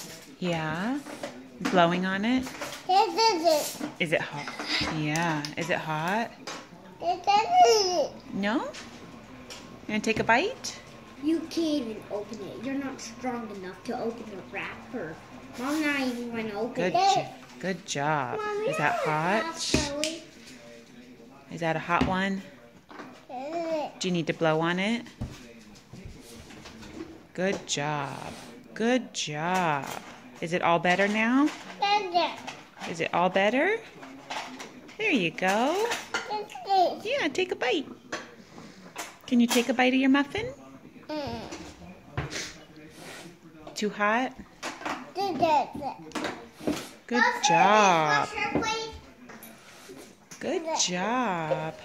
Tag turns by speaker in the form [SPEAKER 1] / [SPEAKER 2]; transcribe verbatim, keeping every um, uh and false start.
[SPEAKER 1] Yeah. Blowing on it? Is it hot? Yeah. Is it hot? No? You gonna take a bite?
[SPEAKER 2] You can't even open it. You're not strong enough to open the wrapper. Mom's not even going to open
[SPEAKER 1] Good
[SPEAKER 2] it.
[SPEAKER 1] jo good job.
[SPEAKER 2] Mom,
[SPEAKER 1] Is that hot? Is that a hot one? Do you need to blow on it? Good job. Good job. Is it all better now? Is it all better? There you go. Yeah, take a bite. Can you take a bite of your muffin? Too hot? Good job. Good job.